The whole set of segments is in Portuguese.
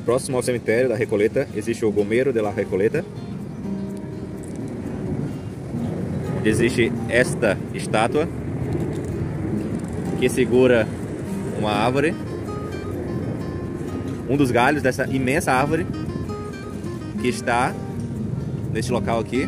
Próximo ao cemitério da Recoleta existe o Gomeiro de la Recoleta. Existe esta estátua que segura uma árvore, um dos galhos dessa imensa árvore que está neste local aqui.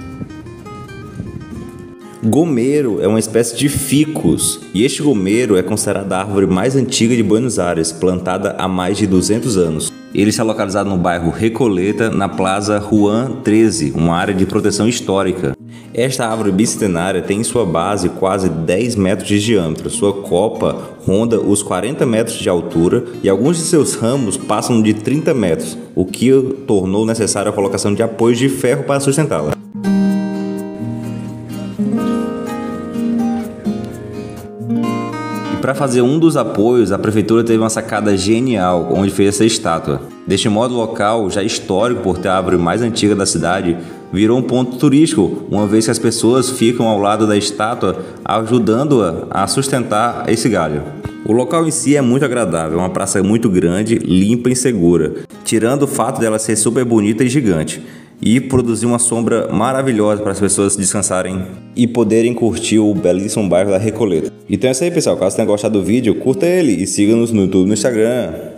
Gomeiro é uma espécie de ficus, e este gomeiro é considerado a árvore mais antiga de Buenos Aires, plantada há mais de 200 anos. Ele está localizado no bairro Recoleta, na Plaza Juan 13, uma área de proteção histórica. Esta árvore bicentenária tem em sua base quase 10 metros de diâmetro, sua copa ronda os 40 metros de altura e alguns de seus ramos passam de 30 metros, o que tornou necessária a colocação de apoios de ferro para sustentá-la. Para fazer um dos apoios, a prefeitura teve uma sacada genial, onde fez essa estátua. Deste modo, o local, já histórico por ter a árvore mais antiga da cidade, virou um ponto turístico, uma vez que as pessoas ficam ao lado da estátua, ajudando-a a sustentar esse galho. O local em si é muito agradável, é uma praça muito grande, limpa e segura, tirando o fato dela ser super bonita e gigante, e produzir uma sombra maravilhosa para as pessoas descansarem e poderem curtir o belíssimo bairro da Recoleta. Então é isso aí, pessoal. Caso tenha gostado do vídeo, curta ele e siga-nos no YouTube e no Instagram.